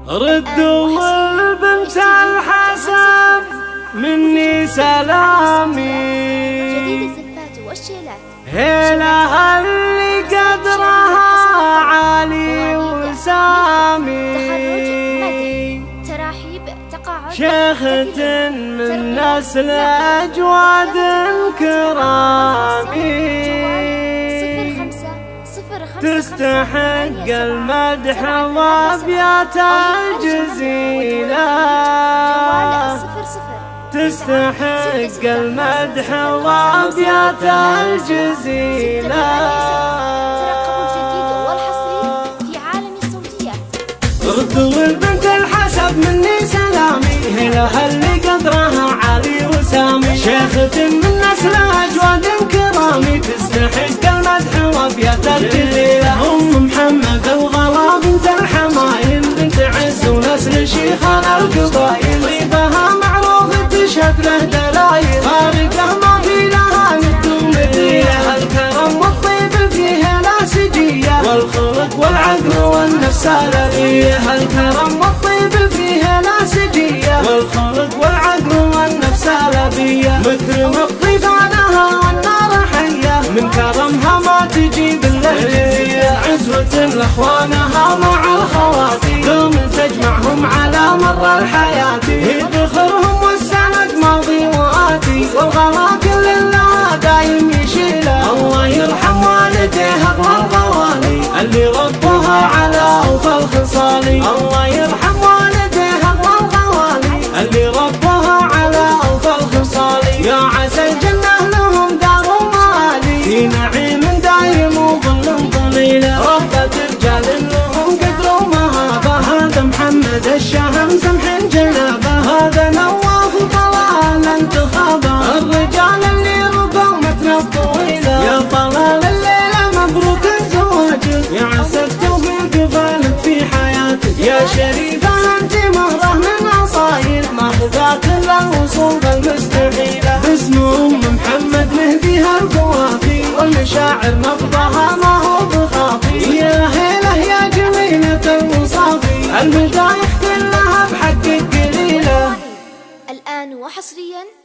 ردوا البنت الحسن مني سلامي، جديد الزفات والشيلات هيلها اللي قدرها عالي وسامي، تراحيب تقاعد شيخة من نسل أجواد كرامي، تستحق المدح وابيات الجزيلة، تستحق المدح وابيات الجزيلة. ترقبوا الجديد والحصري في عالم الصوتيات. ردوا البنت الحسب مني سلامي، هلها اللي قدرها عالي وسامي، شيخة من نسل أجواد كرامي، تستحق المدح وابيات الجزيلة. أم محمد الغلا بنت الحمايل، بنت عز ونسل شيخان القبائل، غيبها معروف تشهد له دلايل، خارقه ما في لها ند ومثيلة. الكرم والطيب فيها لا سجية، والخلق والعقل والنفس الأبية. الكرم والطيب فيها لا سجية، والخلق والعقل والنفس الأبية. مكرم الضيفانها والنار حية، من كرمها ما تجيب اللهجية. عزوة لأخوانها مع الخواتي، دوم تجمعهم على مر الحياة. هي ذخرهم والسند ماضي وآتي، والغلا كل الله دايم يشيله. الله يرحم والديها والغوالي، اللي ربوها على أوفى الخصال. الله يرحم والديها والغوالي، اللي ربوها على أوفى الخصال. يا عسى الجنة لهم دار ومالي، في نعيم دايم وظل ظليلة. ربة رجال لهم قدر ومهابة، هذا محمد الشهم سمح جنابه، هذا نواف طلال انتخابه. الرجال اللي ربوا متن الطويلة، يا طلال الليلة مبروك الزواج. يا عسى التوفيق فالك في حياتك، يا شريفة انت مهرة من أصايل، ماخذات للوصول المستحيلة. باسم أم محمد نهديها القوافي، والمشاعر نبضها ما هو بخافي. يا هيله يا جميلة الوصافي، المدايح كلها بحقك قليلة. الآن وحصريا